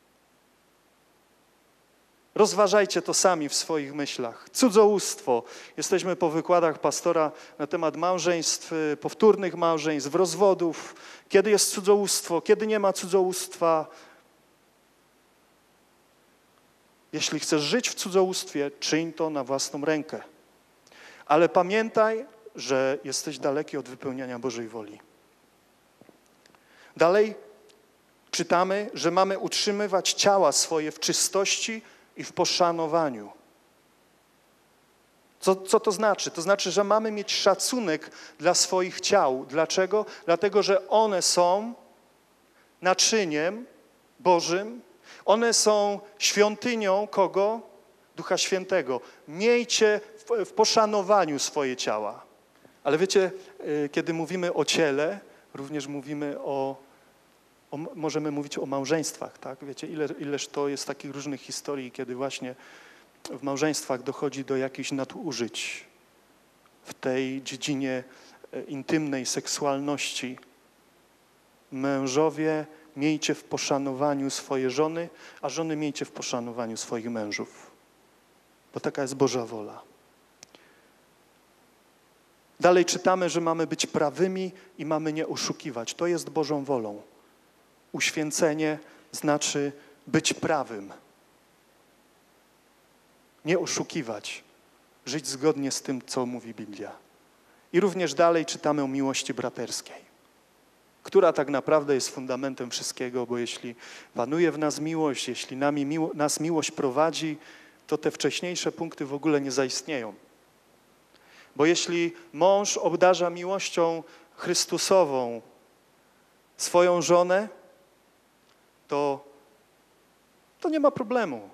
Rozważajcie to sami w swoich myślach. Cudzołóstwo. Jesteśmy po wykładach pastora na temat małżeństw, powtórnych małżeństw, rozwodów. Kiedy jest cudzołóstwo, kiedy nie ma cudzołóstwa. Jeśli chcesz żyć w cudzołóstwie, czyń to na własną rękę. Ale pamiętaj, że jesteś daleki od wypełniania Bożej woli. Dalej czytamy, że mamy utrzymywać ciała swoje w czystości i w poszanowaniu. Co, co to znaczy? To znaczy, że mamy mieć szacunek dla swoich ciał. Dlaczego? Dlatego, że one są naczyniem Bożym. One są świątynią kogo? Ducha Świętego. Miejcie w, w poszanowaniu swoje ciała. Ale wiecie, kiedy mówimy o ciele, również mówimy o O, możemy mówić o małżeństwach, tak? Wiecie, ile, ileż to jest takich różnych historii, kiedy właśnie w małżeństwach dochodzi do jakichś nadużyć w tej dziedzinie intymnej seksualności. Mężowie, miejcie w poszanowaniu swoje żony, a żony miejcie w poszanowaniu swoich mężów, bo taka jest Boża wola. Dalej czytamy, że mamy być prawymi i mamy nie oszukiwać. To jest Bożą wolą. Uświęcenie znaczy być prawym. Nie oszukiwać. Żyć zgodnie z tym, co mówi Biblia. I również dalej czytamy o miłości braterskiej, która tak naprawdę jest fundamentem wszystkiego, bo jeśli panuje w nas miłość, jeśli nami miło, nas miłość prowadzi, to te wcześniejsze punkty w ogóle nie zaistnieją. Bo jeśli mąż obdarza miłością Chrystusową swoją żonę, to, to nie ma problemu.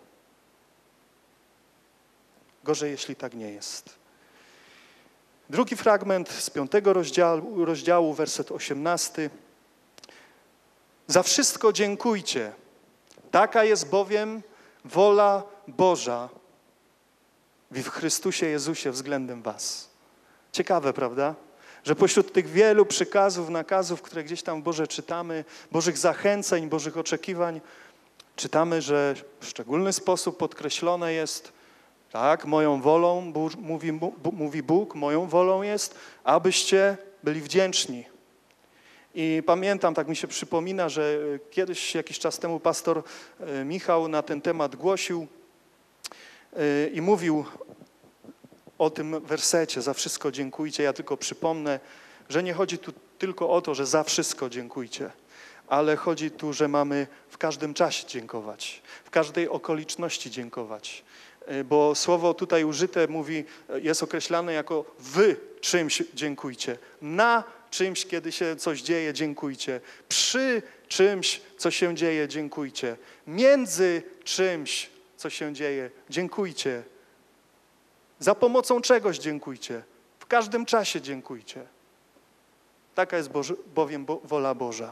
Gorzej, jeśli tak nie jest. Drugi fragment z piątego rozdziału, rozdziału werset osiemnasty. Za wszystko dziękujcie. Taka jest bowiem wola Boża w Chrystusie Jezusie względem was. Ciekawe, prawda? Że pośród tych wielu przykazów, nakazów, które gdzieś tam w Boże czytamy, Bożych zachęceń, Bożych oczekiwań, czytamy, że w szczególny sposób podkreślone jest, tak, moją wolą, mówi, mówi Bóg, moją wolą jest, abyście byli wdzięczni. I pamiętam, tak mi się przypomina, że kiedyś, jakiś czas temu pastor Michał na ten temat głosił i mówił o tym wersecie, za wszystko dziękujcie. Ja tylko przypomnę, że nie chodzi tu tylko o to, że za wszystko dziękujcie, ale chodzi tu, że mamy w każdym czasie dziękować, w każdej okoliczności dziękować. bo słowo tutaj użyte mówi, jest określane jako wy czymś dziękujcie, na czymś, kiedy się coś dzieje, dziękujcie, przy czymś, co się dzieje, dziękujcie, między czymś, co się dzieje, dziękujcie, za pomocą czegoś dziękujcie, w każdym czasie dziękujcie. Taka jest Boży, bowiem bo, wola Boża.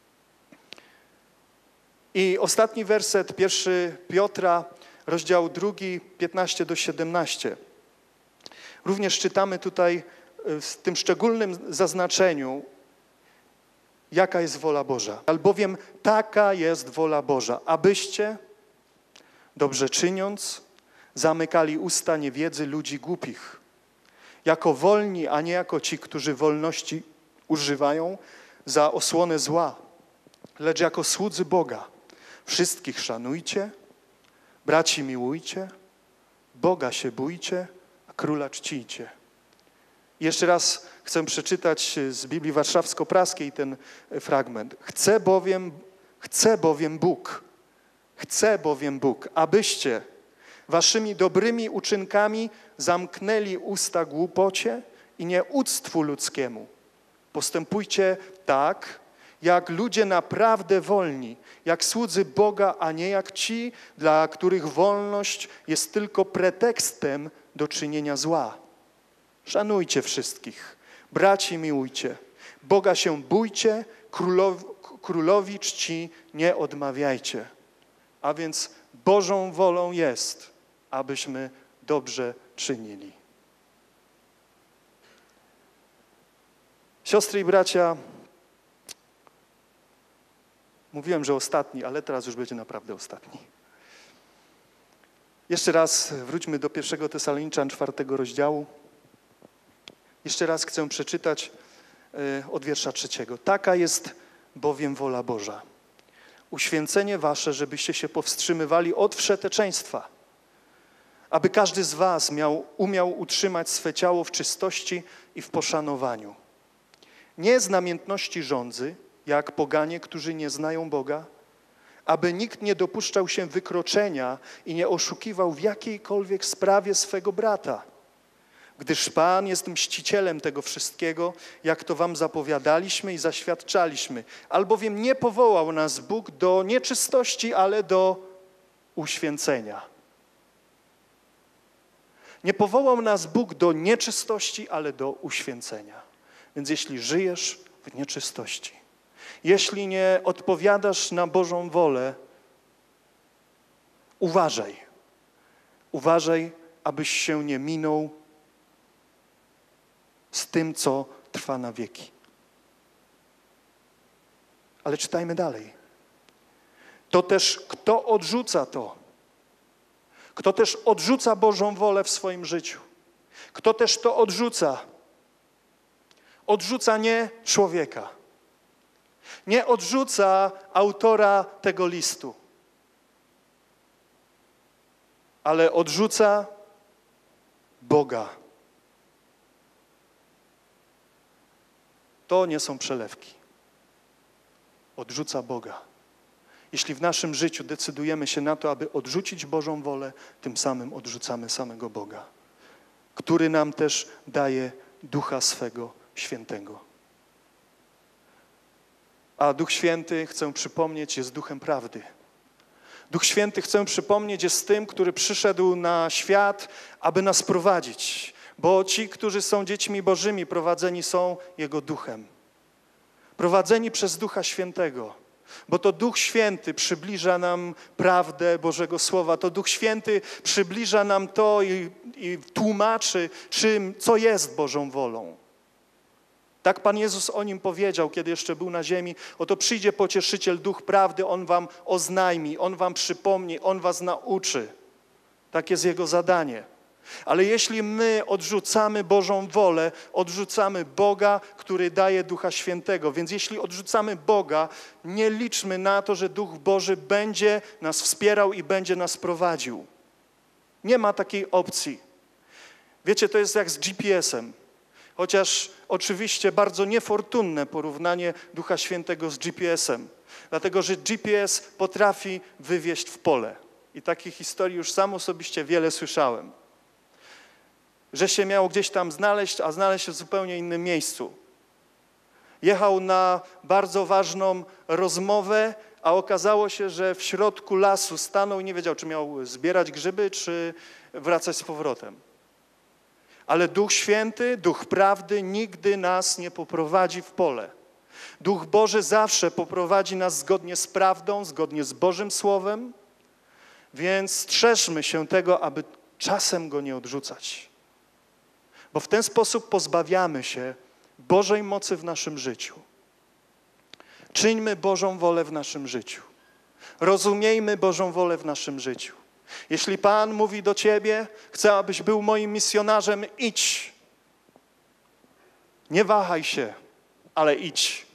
I ostatni werset, pierwszy Piotra, rozdział drugi, piętnaście do siedemnaście. Również czytamy tutaj w tym szczególnym zaznaczeniu, jaka jest wola Boża. Albowiem taka jest wola Boża, abyście, dobrze czyniąc, zamykali usta niewiedzy ludzi głupich, jako wolni, a nie jako ci, którzy wolności używają za osłonę zła, lecz jako słudzy Boga. Wszystkich szanujcie, braci miłujcie, Boga się bójcie, a Króla czcijcie. Jeszcze raz chcę przeczytać z Biblii Warszawsko-Praskiej ten fragment. Chce bowiem, chce bowiem Bóg, chce bowiem Bóg, abyście waszymi dobrymi uczynkami zamknęli usta głupocie i nieuctwu ludzkiemu. Postępujcie tak, jak ludzie naprawdę wolni, jak słudzy Boga, a nie jak ci, dla których wolność jest tylko pretekstem do czynienia zła. Szanujcie wszystkich, braci miłujcie, Boga się bójcie, królowi, królowi czci nie odmawiajcie. A więc Bożą wolą jest, abyśmy dobrze czynili. Siostry i bracia, mówiłem, że ostatni, ale teraz już będzie naprawdę ostatni. Jeszcze raz wróćmy do pierwszego Tesaloniczan, czwartego rozdziału. Jeszcze raz chcę przeczytać od wiersza trzeciego. Taka jest bowiem wola Boża. Uświęcenie wasze, żebyście się powstrzymywali od wszeteczeństwa, aby każdy z was miał, umiał utrzymać swe ciało w czystości i w poszanowaniu. Nie z namiętności żądzy, jak poganie, którzy nie znają Boga, aby nikt nie dopuszczał się wykroczenia i nie oszukiwał w jakiejkolwiek sprawie swego brata, gdyż Pan jest mścicielem tego wszystkiego, jak to wam zapowiadaliśmy i zaświadczaliśmy. Albowiem nie powołał nas Bóg do nieczystości, ale do uświęcenia. Nie powołał nas Bóg do nieczystości, ale do uświęcenia. Więc jeśli żyjesz w nieczystości, jeśli nie odpowiadasz na Bożą wolę, uważaj. Uważaj, abyś się nie minął z tym, co trwa na wieki. Ale czytajmy dalej. To też, kto odrzuca to, kto też odrzuca Bożą wolę w swoim życiu, kto też to odrzuca, odrzuca nie człowieka, nie odrzuca autora tego listu, ale odrzuca Boga. To nie są przelewki. Odrzuca Boga. Jeśli w naszym życiu decydujemy się na to, aby odrzucić Bożą wolę, tym samym odrzucamy samego Boga, który nam też daje Ducha swego Świętego. A Duch Święty, chcę przypomnieć, jest Duchem prawdy. Duch Święty, chcę przypomnieć, jest tym, który przyszedł na świat, aby nas prowadzić. Bo ci, którzy są dziećmi Bożymi, prowadzeni są Jego Duchem. Prowadzeni przez Ducha Świętego. Bo to Duch Święty przybliża nam prawdę Bożego Słowa. To Duch Święty przybliża nam to i, i tłumaczy, czym, co jest Bożą wolą. Tak Pan Jezus o Nim powiedział, kiedy jeszcze był na ziemi. Oto przyjdzie Pocieszyciel, Duch Prawdy, On wam oznajmi, On wam przypomni, On was nauczy. Tak jest Jego zadanie. Ale jeśli my odrzucamy Bożą wolę, odrzucamy Boga, który daje Ducha Świętego. Więc jeśli odrzucamy Boga, nie liczmy na to, że Duch Boży będzie nas wspierał i będzie nas prowadził. Nie ma takiej opcji. Wiecie, to jest jak z G P S-em. Chociaż oczywiście bardzo niefortunne porównanie Ducha Świętego z G P S-em. Dlatego, że G P S potrafi wywieźć w pole. I takich historii już sam osobiście wiele słyszałem. Że się miał gdzieś tam znaleźć, a znaleźć się w zupełnie innym miejscu. Jechał na bardzo ważną rozmowę, a okazało się, że w środku lasu stanął i nie wiedział, czy miał zbierać grzyby, czy wracać z powrotem. Ale Duch Święty, Duch Prawdy nigdy nas nie poprowadzi w pole. Duch Boży zawsze poprowadzi nas zgodnie z prawdą, zgodnie z Bożym Słowem, więc strzeżmy się tego, aby czasem Go nie odrzucać. Bo w ten sposób pozbawiamy się Bożej mocy w naszym życiu. Czyńmy Bożą wolę w naszym życiu. Rozumiejmy Bożą wolę w naszym życiu. Jeśli Pan mówi do ciebie, chcę, abyś był moim misjonarzem, idź. Nie wahaj się, ale idź.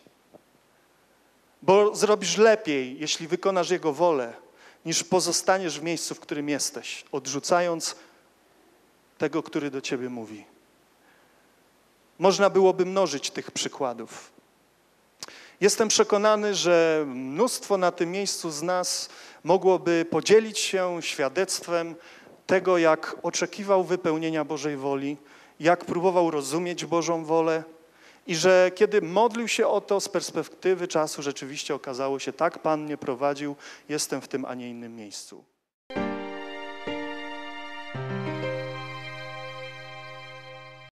Bo zrobisz lepiej, jeśli wykonasz Jego wolę, niż pozostaniesz w miejscu, w którym jesteś, odrzucając tego, który do ciebie mówi. Można byłoby mnożyć tych przykładów. Jestem przekonany, że mnóstwo na tym miejscu z nas mogłoby podzielić się świadectwem tego, jak oczekiwał wypełnienia Bożej woli, jak próbował rozumieć Bożą wolę i że kiedy modlił się o to, z perspektywy czasu rzeczywiście okazało się, tak Pan mnie prowadził, jestem w tym, a nie innym miejscu.